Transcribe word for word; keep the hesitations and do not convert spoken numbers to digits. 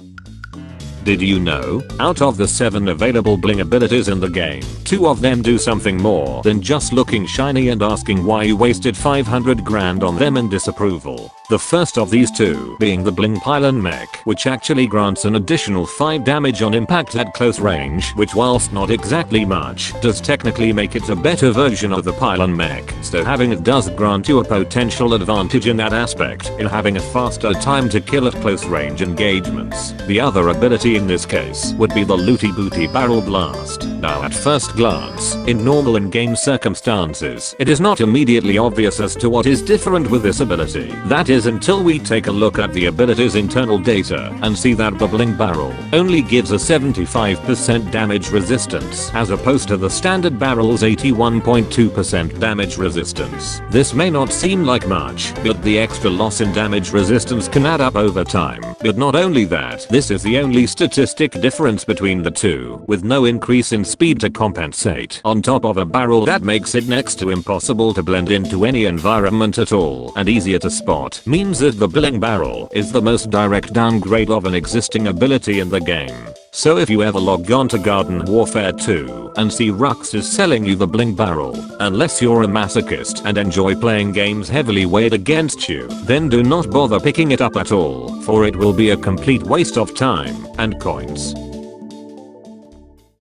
Did you know, out of the seven available bling abilities in the game, two of them do something more than just looking shiny and asking why you wasted five hundred grand on them in disapproval. The first of these two being the Bling Pylon Mech, which actually grants an additional five damage on impact at close range, which whilst not exactly much, does technically make it a better version of the Pylon Mech, so having it does grant you a potential advantage in that aspect, in having a faster time to kill at close range engagements. The other ability in this case would be the Looty Booty Barrel Blast. Now at first glance, in normal in-game circumstances, it is not immediately obvious as to what is different with this ability. That is until we take a look at the ability's internal data and see that the Bling Barrel only gives a seventy-five percent damage resistance as opposed to the standard barrel's eighty-one point two percent damage resistance. This may not seem like much, but the extra loss in damage resistance can add up over time. But not only that, this is the only statistic difference between the two, with no increase in speed to compensate, on top of a barrel that makes it next to impossible to blend into any environment at all and easier to spot, means that the Bling Barrel is the most direct downgrade of an existing ability in the game. So if you ever log on to Garden Warfare two and see Rux is selling you the Bling Barrel, unless you're a masochist and enjoy playing games heavily weighed against you, then do not bother picking it up at all, for it will be a complete waste of time and coins.